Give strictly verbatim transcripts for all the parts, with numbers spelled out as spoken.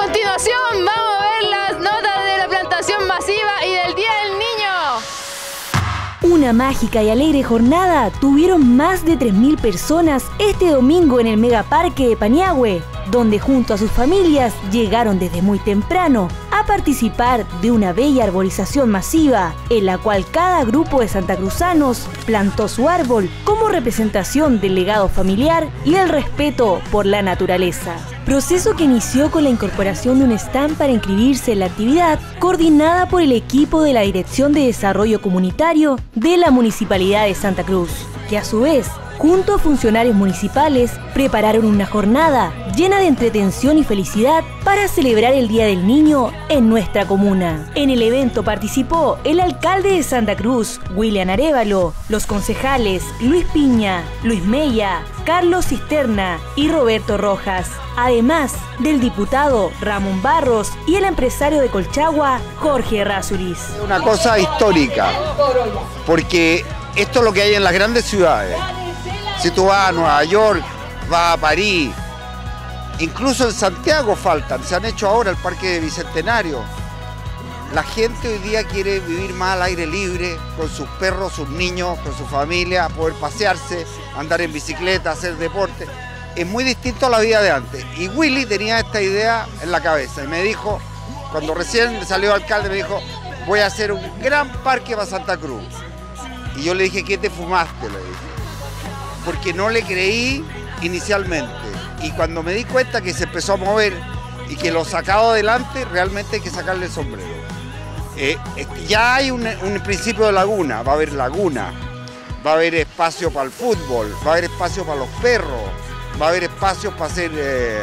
continuación vamos a ver las notas de la plantación masiva y del Día del Niño. Una mágica y alegre jornada tuvieron más de tres mil personas este domingo en el Megaparque de Paniagüe, donde junto a sus familias llegaron desde muy temprano a participar de una bella arborización masiva, en la cual cada grupo de santacruzanos plantó su árbol como representación del legado familiar y el respeto por la naturaleza. Proceso que inició con la incorporación de un stand para inscribirse en la actividad, coordinada por el equipo de la Dirección de Desarrollo Comunitario de la Municipalidad de Santa Cruz, que a su vez, junto a funcionarios municipales, prepararon una jornada llena de entretención y felicidad para celebrar el Día del Niño en nuestra comuna. En el evento participó el alcalde de Santa Cruz, William Arévalo, los concejales Luis Piña, Luis Mella, Carlos Cisterna y Roberto Rojas, además del diputado Ramón Barros y el empresario de Colchagua, Jorge Errázuriz. Una cosa histórica, porque esto es lo que hay en las grandes ciudades. Si tú vas a Nueva York, vas a París, incluso en Santiago faltan, se han hecho ahora el Parque Bicentenario. La gente hoy día quiere vivir más al aire libre, con sus perros, sus niños, con su familia, poder pasearse, andar en bicicleta, hacer deporte. Es muy distinto a la vida de antes. Y Willy tenía esta idea en la cabeza y me dijo, cuando recién salió alcalde, me dijo, voy a hacer un gran parque para Santa Cruz. Y yo le dije, ¿qué te fumaste? Le dije. Porque no le creí inicialmente. Y cuando me di cuenta que se empezó a mover y que lo sacaba adelante, realmente hay que sacarle el sombrero. Eh, ya hay un, un principio de laguna, va a haber laguna, va a haber espacio para el fútbol, va a haber espacio para los perros, va a haber espacio para hacer, eh,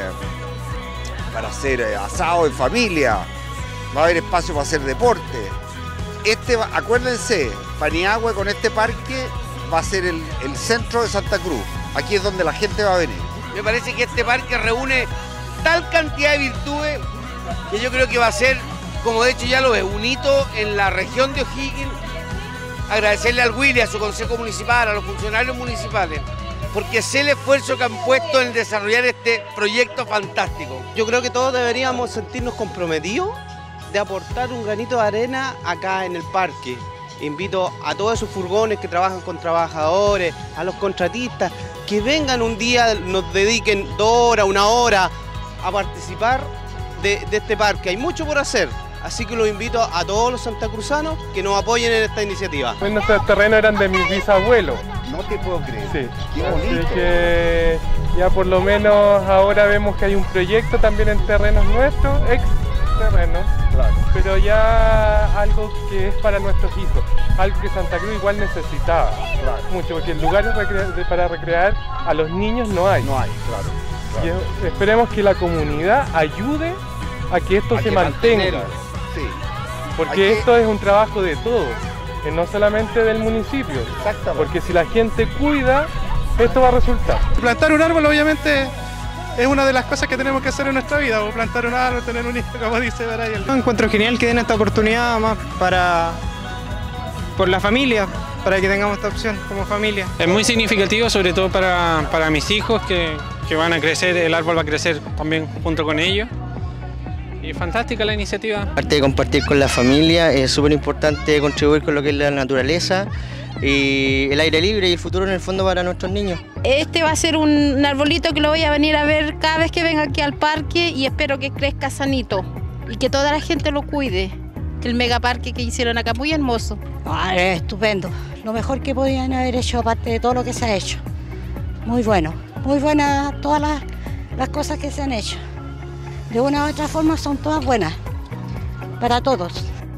para hacer eh, asado en familia, va a haber espacio para hacer deporte. Este, acuérdense, Paniagüe con este parque va a ser el, el centro de Santa Cruz. Aquí es donde la gente va a venir. Me parece que este parque reúne tal cantidad de virtudes que yo creo que va a ser, como de hecho ya lo es, un hito en la región de O'Higgins. Agradecerle al Willy, a su consejo municipal, a los funcionarios municipales, porque sé el esfuerzo que han puesto en desarrollar este proyecto fantástico. Yo creo que todos deberíamos sentirnos comprometidos de aportar un granito de arena acá en el parque. Invito a todos esos furgones que trabajan con trabajadores, a los contratistas, que vengan un día, nos dediquen dos horas, una hora a participar de, de este parque. Hay mucho por hacer, así que los invito a todos los santacruzanos que nos apoyen en esta iniciativa. Nuestros terrenos eran de mis bisabuelos. No te puedo creer. Sí. Qué bonito. Así que ya por lo menos ahora vemos que hay un proyecto también en terrenos nuestros, ex terrenos, claro, pero ya algo que es para nuestros hijos, algo que Santa Cruz igual necesitaba, claro, mucho, porque lugares recre para recrear a los niños no hay. No hay, claro. claro. Y esperemos que la comunidad ayude a que esto a se que mantenga, sí. porque que... esto es un trabajo de todos, no solamente del municipio, porque si la gente cuida, esto va a resultar. Plantar un árbol obviamente es una de las cosas que tenemos que hacer en nuestra vida, o plantar un árbol, tener un hijo, como dice Brian. Encuentro genial que den esta oportunidad más para por la familia, para que tengamos esta opción como familia. Es muy significativo, sobre todo para, para mis hijos que, que van a crecer, el árbol va a crecer también junto con ellos. Y fantástica la iniciativa. Aparte de compartir con la familia, es súper importante contribuir con lo que es la naturaleza y el aire libre y el futuro en el fondo para nuestros niños. Este va a ser un arbolito que lo voy a venir a ver cada vez que venga aquí al parque y espero que crezca sanito y que toda la gente lo cuide. El megaparque que hicieron acá, muy hermoso. Ah, es estupendo, lo mejor que podían haber hecho aparte de todo lo que se ha hecho. Muy bueno, muy buenas todas las, las cosas que se han hecho. De una u otra forma son todas buenas, para todos.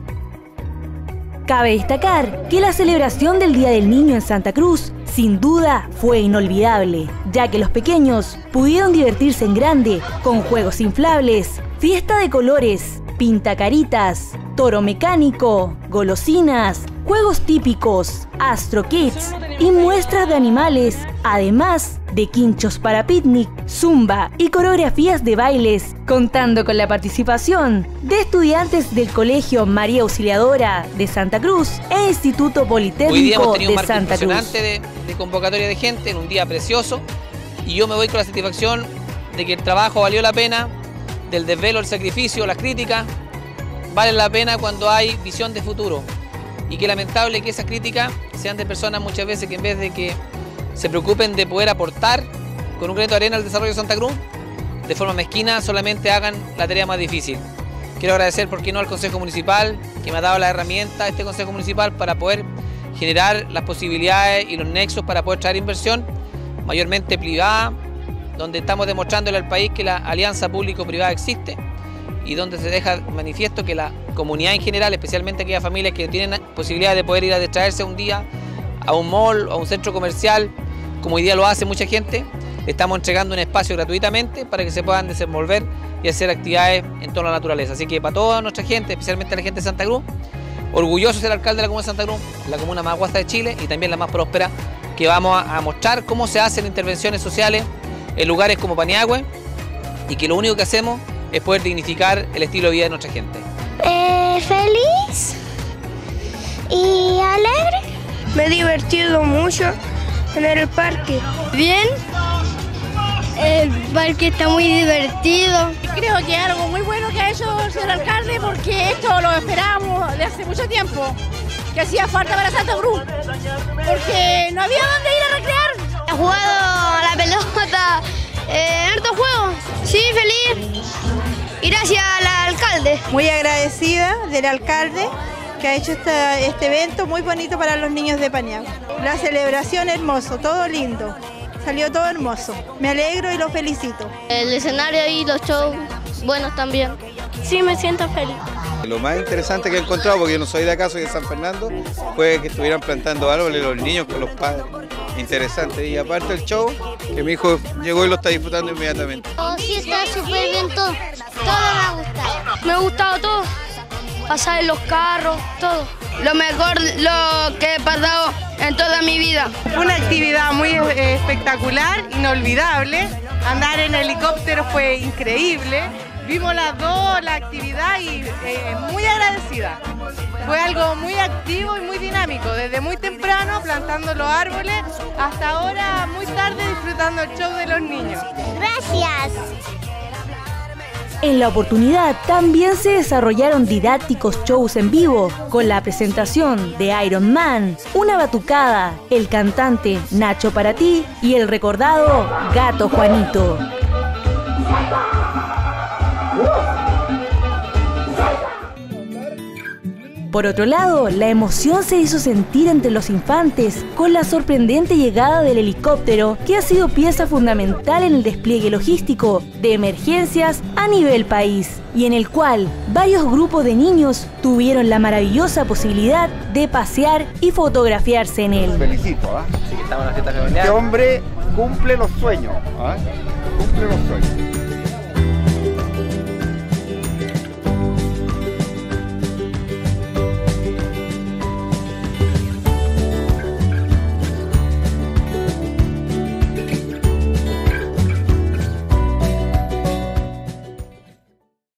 Cabe destacar que la celebración del Día del Niño en Santa Cruz sin duda fue inolvidable, ya que los pequeños pudieron divertirse en grande con juegos inflables, fiesta de colores, pintacaritas, toro mecánico, golosinas, juegos típicos, Astro Kids y muestras de animales, además de quinchos para picnic, zumba y coreografías de bailes, contando con la participación de estudiantes del Colegio María Auxiliadora de Santa Cruz e Instituto Politécnico Hoy día hemos tenido de un Santa marco Cruz. impresionante de, de convocatoria de gente en un día precioso y yo me voy con la satisfacción de que el trabajo valió la pena del desvelo, el sacrificio, las críticas, valen la pena cuando hay visión de futuro. Y que lamentable que esas críticas sean de personas muchas veces que en vez de que se preocupen de poder aportar con un granito de arena al desarrollo de Santa Cruz, de forma mezquina solamente hagan la tarea más difícil. Quiero agradecer, por qué no, al Consejo Municipal, que me ha dado la herramienta, este Consejo Municipal, para poder generar las posibilidades y los nexos para poder traer inversión, mayormente privada, donde estamos demostrándole al país que la alianza público-privada existe y donde se deja manifiesto que la comunidad en general, especialmente aquellas familias que tienen posibilidad de poder ir a distraerse un día a un mall o a un centro comercial, como hoy día lo hace mucha gente, le estamos entregando un espacio gratuitamente para que se puedan desenvolver y hacer actividades en torno a la naturaleza. Así que para toda nuestra gente, especialmente la gente de Santa Cruz, orgulloso de ser alcalde de la comuna de Santa Cruz, la comuna más guasta de Chile y también la más próspera, que vamos a, a mostrar cómo se hacen intervenciones sociales en lugares como Paniagüe y que lo único que hacemos es poder dignificar el estilo de vida de nuestra gente. Eh, feliz y alegre. Me he divertido mucho en el parque. Bien. El parque está muy divertido. Creo que es algo muy bueno que ha hecho el señor alcalde, porque esto lo esperábamos de hace mucho tiempo, que hacía falta para Santa Cruz, porque no había dónde ir a recrear. He jugado la pelota, eh, hartos juegos. Sí, feliz. Y gracias al alcalde. Muy agradecida del alcalde que ha hecho este, este evento muy bonito para los niños de Paniagüe. La celebración hermoso, todo lindo. Salió todo hermoso. Me alegro y lo felicito. El escenario y los shows buenos también. Sí, me siento feliz. Lo más interesante que he encontrado, porque yo no soy de acá, soy de San Fernando, fue que estuvieran plantando árboles los niños con los padres. Interesante. Y aparte el show, que mi hijo llegó y lo está disfrutando inmediatamente. Oh, sí, está súper bien todo. Todo me ha gustado. Me ha gustado todo. Pasar en los carros, todo. Lo mejor lo que he pasado en toda mi vida. Una actividad muy eh, espectacular, inolvidable. Andar en helicóptero fue increíble. Vimos las dos, la actividad y eh, muy agradecida. Fue algo muy activo y muy dinámico, desde muy temprano plantando los árboles hasta ahora muy tarde disfrutando el show de los niños. Gracias. En la oportunidad también se desarrollaron didácticos shows en vivo con la presentación de Iron Man, una batucada, el cantante Nacho Para Ti y el recordado Gato Juanito. Por otro lado, la emoción se hizo sentir entre los infantes con la sorprendente llegada del helicóptero, que ha sido pieza fundamental en el despliegue logístico de emergencias a nivel país, y en el cual varios grupos de niños tuvieron la maravillosa posibilidad de pasear y fotografiarse en él. Felicito, ¿ah? Sí, que estamos en la fiesta familiar. Este hombre cumple los sueños, ¿ah? Cumple los sueños.